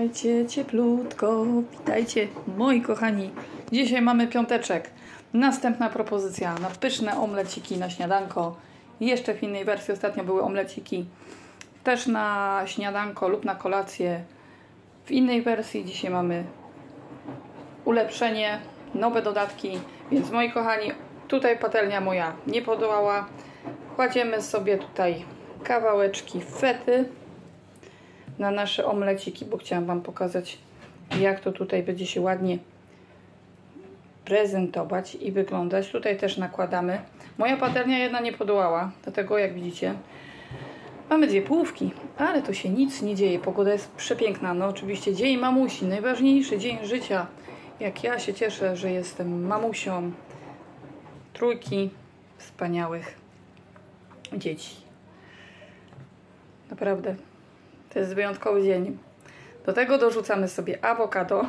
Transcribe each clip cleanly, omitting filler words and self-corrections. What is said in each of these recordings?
Trzymajcie cieplutko. Witajcie, moi kochani. Dzisiaj mamy piąteczek. Następna propozycja na pyszne omleciki na śniadanko. Jeszcze w innej wersji ostatnio były omleciki też na śniadanko lub na kolację. W innej wersji dzisiaj mamy ulepszenie, nowe dodatki. Więc moi kochani, tutaj patelnia moja nie podołała. Kładziemy sobie tutaj kawałeczki fety na nasze omleciki, bo chciałam Wam pokazać, jak to tutaj będzie się ładnie prezentować i wyglądać. Tutaj też nakładamy. Moja patelnia jedna nie podołała, dlatego jak widzicie mamy dwie połówki, ale to się nic nie dzieje. Pogoda jest przepiękna. No oczywiście dzień mamusi, najważniejszy dzień życia. Jak ja się cieszę, że jestem mamusią trójki wspaniałych dzieci. Naprawdę. To jest wyjątkowy dzień. Do tego dorzucamy sobie awokado.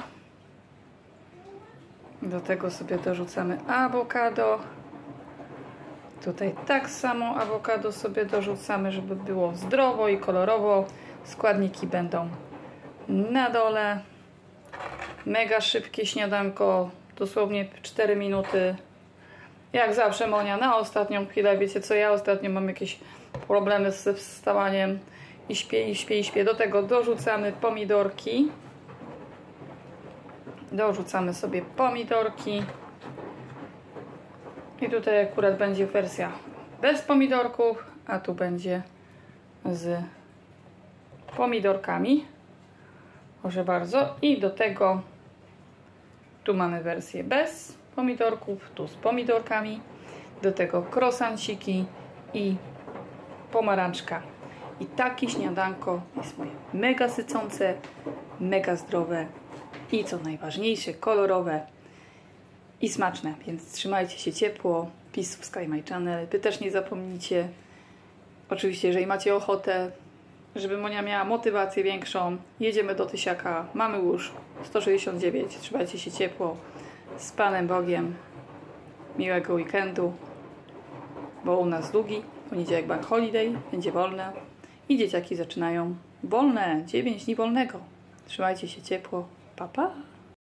Tutaj tak samo awokado sobie dorzucamy, żeby było zdrowo i kolorowo. Składniki będą na dole. Mega szybkie śniadanko. Dosłownie 4 minuty. Jak zawsze Monia na ostatnią chwilę. Wiecie co, ja ostatnio mam jakieś problemy z wstawaniem. I śpię. Do tego dorzucamy pomidorki. Dorzucamy sobie pomidorki. I tutaj akurat będzie wersja bez pomidorków, a tu będzie z pomidorkami. Proszę bardzo. I do tego tu mamy wersję bez pomidorków, tu z pomidorkami. Do tego croissanciki i pomarańczka. I takie śniadanko jest moje mega sycące, mega zdrowe i co najważniejsze, kolorowe i smaczne. Więc trzymajcie się ciepło, please subscribe my channel. Wy też nie zapomnijcie, oczywiście jeżeli macie ochotę, żeby Monia miała motywację większą, jedziemy do Tysiaka, mamy już 169, trzymajcie się ciepło, z Panem Bogiem, miłego weekendu, bo u nas długi, poniedziałek bank holiday, będzie wolne. I dzieciaki zaczynają wolne, 9 dni wolnego. Trzymajcie się ciepło. Pa, pa.